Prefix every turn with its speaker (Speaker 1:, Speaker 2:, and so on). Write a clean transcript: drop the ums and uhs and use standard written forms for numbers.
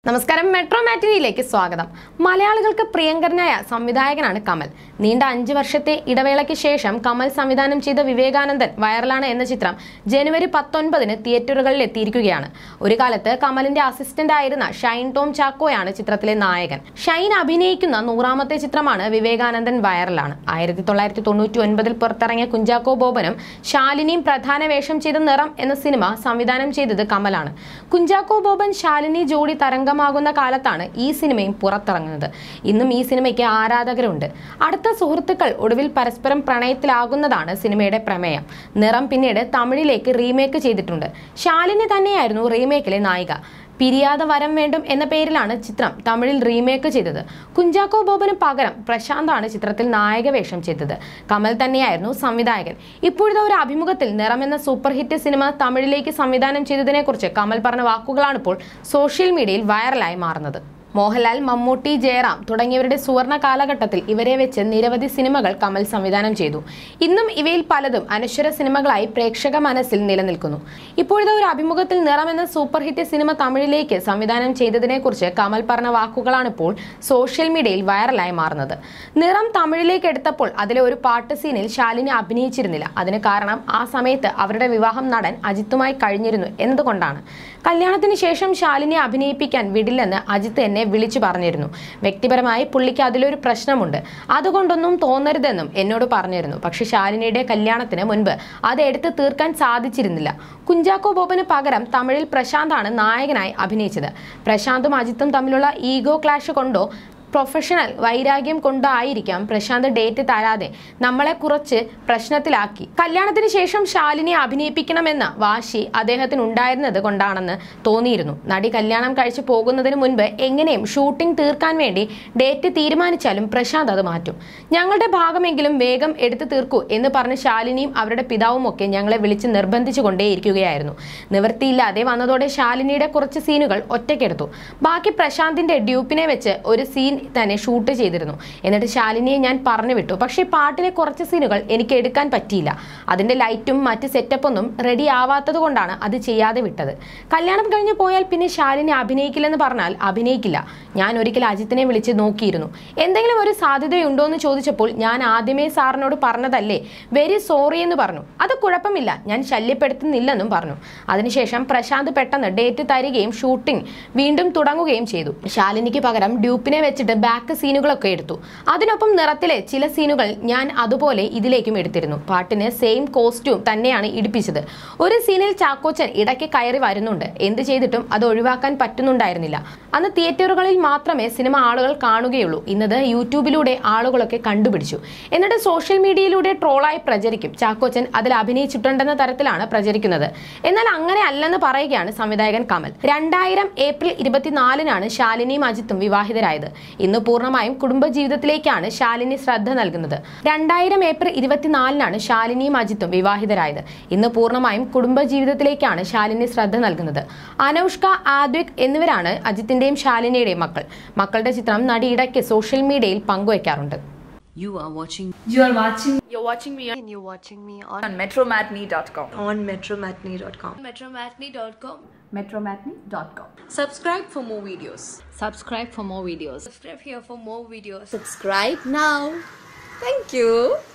Speaker 1: നമസ്കാരം, മെട്രോ മാറ്റിനിയിലേക്ക് സ്വാഗതം. മലയാളികൾക്ക് പ്രിയങ്കരനായ സംവിധായകനാണ് കമൽ. നീണ്ട 5 വർഷത്തെ ഇടവേളയ്ക്ക് ശേഷം കമൽ സംവിധാനം ചെയ്ത വിവേകാനന്ദൻ വൈറലാണ് എന്ന ചിത്രം ജനുവരി 19 തിയേറ്ററുകളിൽ എത്തിയിരിക്കുകയാണ്. ഒരു കാലത്ത് കമലിന്റെ അസിസ്റ്റന്റ് ആയിരുന്ന ഷൈൻ ടോം ചാക്കോയാണ് ചിത്രത്തിലെ നായകൻ. ഷൈൻ അഭിനയിക്കുന്ന 100ാമത്തെ ചിത്രമാണ് വിവേകാനന്ദൻ വൈറലാണ്. 1999 പുറത്തിറങ്ങിയ കുഞ്ചാക്കോ ബോബനും ശാലിനിയും പ്രധാന വേഷം ചെയ്ത നിറം എന്ന സിനിമ സംവിധാനം ചെയ്തത് കമലാണ്. കുഞ്ചാക്കോ ബോബൻ ശാലിനി ജോഡി തരംഗമാകുന്ന കാലത്താണ് ഈ സിനിമയും പുറത്തിറങ്ങുന്നത്. ഇന്നും ഈ സിനിമയ്ക്ക് ആരാധകരുണ്ട്. അടുത്ത സുഹൃത്തുക്കൾ ഒടുവിൽ പരസ്പരം പ്രണയത്തിലാകുന്നതാണ് സിനിമയുടെ പ്രമേയം. നിറം പിന്നീട് തമിഴിലേക്ക് റീമേക്ക് ചെയ്തിട്ടുണ്ട്. ശാലിനി തന്നെയായിരുന്നു റീമേക്കിലെ നായിക. പിരിയാതെ വരം വേണ്ടും എന്ന പേരിലാണ് ചിത്രം തമിഴിൽ റീമേക്ക് ചെയ്തത്. കുഞ്ചാക്കോ ബോബന് പകരം പ്രശാന്താണ് ചിത്രത്തിൽ നായക വേഷം ചെയ്തത്. കമൽ തന്നെയായിരുന്നു സംവിധായകൻ. ഇപ്പോഴത്തെ ഒരു അഭിമുഖത്തിൽ നിറം എന്ന സൂപ്പർ ഹിറ്റ് സിനിമ തമിഴിലേക്ക് സംവിധാനം ചെയ്തതിനെ കുറിച്ച് കമൽ പറഞ്ഞ വാക്കുകളാണിപ്പോൾ സോഷ്യൽ മീഡിയയിൽ വൈറലായി മാറുന്നത്. മോഹൻലാൽ, മമ്മൂട്ടി, ജയറാം തുടങ്ങിയവരുടെ സുവർണ കാലഘട്ടത്തിൽ ഇവരെ വെച്ച് നിരവധി സിനിമകൾ കമൽ സംവിധാനം ചെയ്തു. ഇന്നും ഇവയിൽ പലതും അനശ്വര സിനിമകളായി പ്രേക്ഷക മനസ്സിൽ നിലനിൽക്കുന്നു. ഇപ്പോഴത്തെ ഒരു അഭിമുഖത്തിൽ നിറം എന്ന സൂപ്പർ ഹിറ്റ് സിനിമ തമിഴിലേക്ക് സംവിധാനം ചെയ്തതിനെ കുറിച്ച് കമൽ പറഞ്ഞ വാക്കുകളാണിപ്പോൾ സോഷ്യൽ മീഡിയയിൽ വൈറലായി മാറുന്നത്. നിറം തമിഴിലേക്ക് എടുത്തപ്പോൾ അതിലെ ഒരു പാട്ട് സീനിൽ ശാലിനി അഭിനയിച്ചിരുന്നില്ല. അതിന് കാരണം ആ സമയത്ത് അവരുടെ വിവാഹം നടൻ അജിത്തുമായി കഴിഞ്ഞിരുന്നു എന്നതുകൊണ്ടാണ്. കല്യാണത്തിന് ശേഷം ശാലിനിയെ അഭിനയിപ്പിക്കാൻ വിടില്ലെന്ന് അജിത്ത് എന്നെ വിളിച്ചു പറഞ്ഞിരുന്നു. വ്യക്തിപരമായി പുള്ളിക്ക് അതിലൊരു പ്രശ്നമുണ്ട്, അതുകൊണ്ടൊന്നും തോന്നരുതെന്നും എന്നോട് പറഞ്ഞിരുന്നു. പക്ഷെ ശാലിനിയുടെ കല്യാണത്തിന് മുൻപ് അത് എടുത്ത് തീർക്കാൻ സാധിച്ചിരുന്നില്ല. കുഞ്ചാക്കോ ബോബന് പകരം തമിഴിൽ പ്രശാന്താണ് നായകനായി അഭിനയിച്ചത്. പ്രശാന്തും അജിത്തും തമ്മിലുള്ള ഈഗോ ക്ലാഷ് കൊണ്ടോ പ്രൊഫഷണൽ വൈരാഗ്യം കൊണ്ടായിരിക്കാം പ്രശാന്ത് ഡേറ്റ് തരാതെ നമ്മളെ കുറച്ച് പ്രശ്നത്തിലാക്കി. കല്യാണത്തിന് ശേഷം ശാലിനിയെ അഭിനയിപ്പിക്കണമെന്ന വാശി അദ്ദേഹത്തിന് ഉണ്ടായിരുന്നത് കൊണ്ടാണെന്ന് തോന്നിയിരുന്നു. നടി കല്യാണം കഴിച്ചു പോകുന്നതിന് മുൻപ് എങ്ങനെയും ഷൂട്ടിംഗ് തീർക്കാൻ വേണ്ടി ഡേറ്റ് തീരുമാനിച്ചാലും പ്രശാന്ത് അത് മാറ്റും. ഞങ്ങളുടെ ഭാഗമെങ്കിലും വേഗം എടുത്തു തീർക്കൂ എന്ന് പറഞ്ഞ് ശാലിനിയും അവരുടെ പിതാവും ഒക്കെ ഞങ്ങളെ വിളിച്ച് നിർബന്ധിച്ചു കൊണ്ടേയിരിക്കുകയായിരുന്നു. നിവൃത്തിയില്ലാതെ വന്നതോടെ ശാലിനിയുടെ കുറച്ച് സീനുകൾ ഒറ്റയ്ക്കെടുത്തു. ബാക്കി പ്രശാന്തിന്റെ ഡ്യൂപ്പിനെ വെച്ച് ഒരു സീൻ തന്നെ ഷൂട്ട് ചെയ്തിരുന്നു. എന്നിട്ട് ശാലിനിയെ ഞാൻ പറഞ്ഞു വിട്ടു. പക്ഷേ പാട്ടിലെ കുറച്ച് സീനുകൾ എനിക്ക് എടുക്കാൻ പറ്റിയില്ല. അതിന്റെ ലൈറ്റും മറ്റ് സെറ്റപ്പൊന്നും റെഡി ആവാത്തത് കൊണ്ടാണ് അത് ചെയ്യാതെ വിട്ടത്. കല്യാണം കഴിഞ്ഞു പോയാൽ പിന്നെ ശാലിനി അഭിനയിക്കില്ലെന്ന് പറഞ്ഞാൽ അഭിനയിക്കില്ല. ഞാൻ ഒരിക്കൽ അജിത്തിനെ വിളിച്ച് നോക്കിയിരുന്നു. എന്തെങ്കിലും ഒരു സാധ്യതയുണ്ടോ എന്ന് ചോദിച്ചപ്പോൾ ഞാൻ ആദ്യമേ സാറിനോട് പറഞ്ഞതല്ലേ, വെരി സോറി എന്ന് പറഞ്ഞു. അത് കുഴപ്പമില്ല, ഞാൻ ശല്യപ്പെടുത്തുന്നില്ലെന്നും പറഞ്ഞു. അതിനുശേഷം പ്രശാന്ത് പെട്ടെന്ന് ഡേറ്റ് തരികയും ഷൂട്ടിംഗ് വീണ്ടും തുടങ്ങുകയും ചെയ്തു. ശാലിനിക്ക് പകരം ഡ്യൂപ്പിനെ വെച്ചിട്ട് ബാക്ക് സീനുകളൊക്കെ എടുത്തു. അതിനൊപ്പം നിറത്തിലെ ചില സീനുകൾ ഞാൻ അതുപോലെ ഇതിലേക്കും എടുത്തിരുന്നു. പാട്ടിന് സെയിം കോസ്റ്റ്യൂം തന്നെയാണ് ഇടിപ്പിച്ചത്. ഒരു സീനിൽ ചാക്കോച്ചൻ ഇടയ്ക്ക് കയറി വരുന്നുണ്ട്. എന്ത് ചെയ്തിട്ടും അത് ഒഴിവാക്കാൻ പറ്റുന്നുണ്ടായിരുന്നില്ല. അന്ന് തിയേറ്ററുകളിൽ മാത്രമേ സിനിമ ആളുകൾ കാണുകയുള്ളൂ. ഇന്നത് യൂട്യൂബിലൂടെ ആളുകളൊക്കെ കണ്ടുപിടിച്ചു. എന്നിട്ട് സോഷ്യൽ മീഡിയയിലൂടെ ട്രോളായി പ്രചരിക്കും. ചാക്കോച്ചൻ അതിൽ അഭിനയിച്ചിട്ടുണ്ടെന്ന തരത്തിലാണ് പ്രചരിക്കുന്നത്. എന്നാൽ അങ്ങനെ അല്ലെന്ന് പറയുകയാണ് സംവിധായകൻ കമൽ. 2000 ഏപ്രിൽ 24 ശാലിനിയും അജിത്തും വിവാഹിതരായത്. ഇന്ന് പൂർണ്ണമായും കുടുംബജീവിതത്തിലേക്കാണ് ശാലിനി ശ്രദ്ധ നൽകുന്നത്. 2000 ഏപ്രിൽ 24 ശാലിനിയും അജിത്തും വിവാഹിതരായത്. ഇന്ന് പൂർണ്ണമായും കുടുംബജീവിതത്തിലേക്കാണ് ശാലിനി ശ്രദ്ധ നൽകുന്നത്. അനൗഷ്ക, ആദ്വിക് എന്നിവരാണ് അജിത്തിന്റെയും ശാലിനിയുടെയും മക്കൾ. മക്കളുടെ ചിത്രം നടി ഇടയ്ക്ക് സോഷ്യൽ മീഡിയയിൽ പങ്കുവയ്ക്കാറുണ്ട്.
Speaker 2: You're watching me
Speaker 3: on metromatney.com.
Speaker 2: metromatney.com.
Speaker 3: Subscribe for more videos.
Speaker 2: Subscribe for more videos.
Speaker 3: Subscribe here for more videos.
Speaker 2: Subscribe now.
Speaker 3: Thank you.